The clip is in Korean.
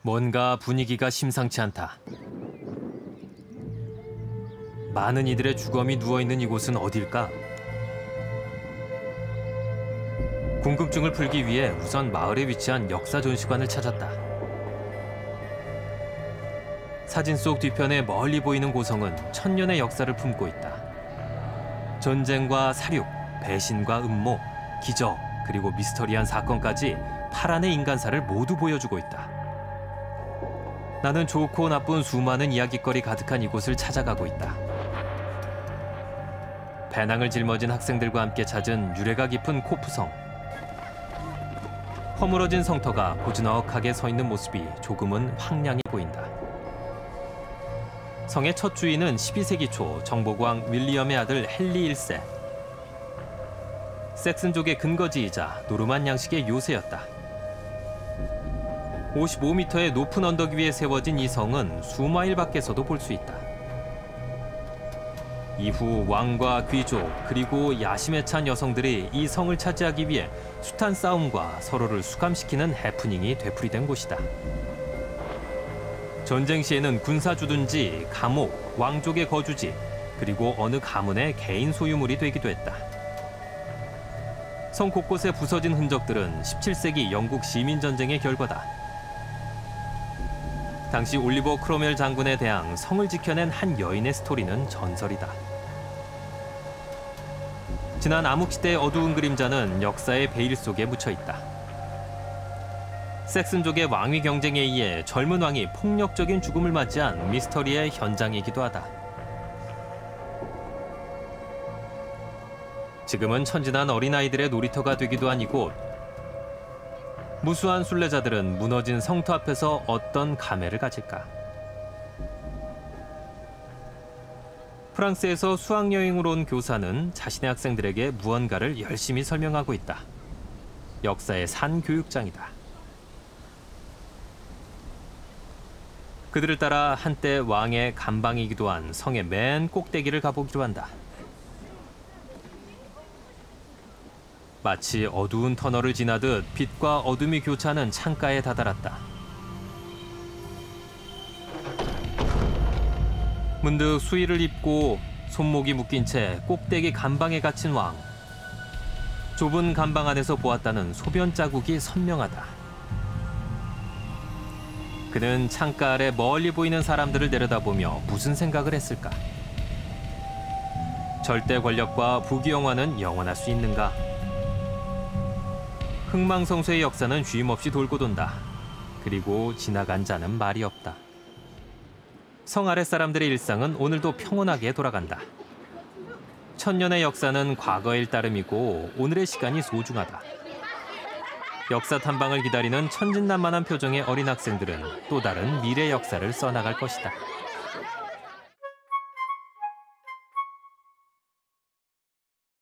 뭔가 분위기가 심상치 않다. 많은 이들의 주검이 누워있는 이곳은 어딜까? 궁금증을 풀기 위해 우선 마을에 위치한 역사 전시관을 찾았다. 사진 속 뒤편에 멀리 보이는 고성은 천년의 역사를 품고 있다. 전쟁과 사륙, 배신과 음모, 기적, 그리고 미스터리한 사건까지 파란의 인간사를 모두 보여주고 있다. 나는 좋고 나쁜 수많은 이야깃거리 가득한 이곳을 찾아가고 있다. 배낭을 짊어진 학생들과 함께 찾은 유래가 깊은 코프성. 허물어진 성터가 고즈넉하게 서 있는 모습이 조금은 황량해 보인다. 성의 첫 주인은 12세기 초 정보광 윌리엄의 아들 헨리 1세. 섹슨족의 근거지이자 노르만 양식의 요새였다. 55m의 높은 언덕 위에 세워진 이 성은 수마일 밖에서도 볼 수 있다. 이후 왕과 귀족 그리고 야심에 찬 여성들이 이 성을 차지하기 위해 숱한 싸움과 서로를 수감시키는 해프닝이 되풀이된 곳이다. 전쟁 시에는 군사주둔지, 감옥, 왕족의 거주지, 그리고 어느 가문의 개인 소유물이 되기도 했다. 성 곳곳에 부서진 흔적들은 17세기 영국 시민전쟁의 결과다. 당시 올리버 크로멜 장군에 대항 성을 지켜낸 한 여인의 스토리는 전설이다. 지난 암흑시대의 어두운 그림자는 역사의 베일 속에 묻혀있다. 섹슨족의 왕위 경쟁에 의해 젊은 왕이 폭력적인 죽음을 맞이한 미스터리의 현장이기도 하다. 지금은 천진한 어린아이들의 놀이터가 되기도 한 이곳. 무수한 순례자들은 무너진 성터 앞에서 어떤 감회를 가질까? 프랑스에서 수학여행으로 온 교사는 자신의 학생들에게 무언가를 열심히 설명하고 있다. 역사의 산 교육장이다. 그들을 따라 한때 왕의 감방이기도 한 성의 맨 꼭대기를 가보기로 한다. 마치 어두운 터널을 지나듯 빛과 어둠이 교차하는 창가에 다다랐다. 문득 수의를 입고 손목이 묶인 채 꼭대기 감방에 갇힌 왕. 좁은 감방 안에서 보았다는 소변 자국이 선명하다. 그는 창가 아래 멀리 보이는 사람들을 내려다보며 무슨 생각을 했을까? 절대 권력과 부귀영화는 영원할 수 있는가? 흥망성쇠의 역사는 쉼없이 돌고 돈다. 그리고 지나간 자는 말이 없다. 성 아랫 사람들의 일상은 오늘도 평온하게 돌아간다. 천년의 역사는 과거의 따름이고 오늘의 시간이 소중하다. 역사 탐방을 기다리는 천진난만한 표정의 어린 학생들은 또 다른 미래 역사를 써나갈 것이다.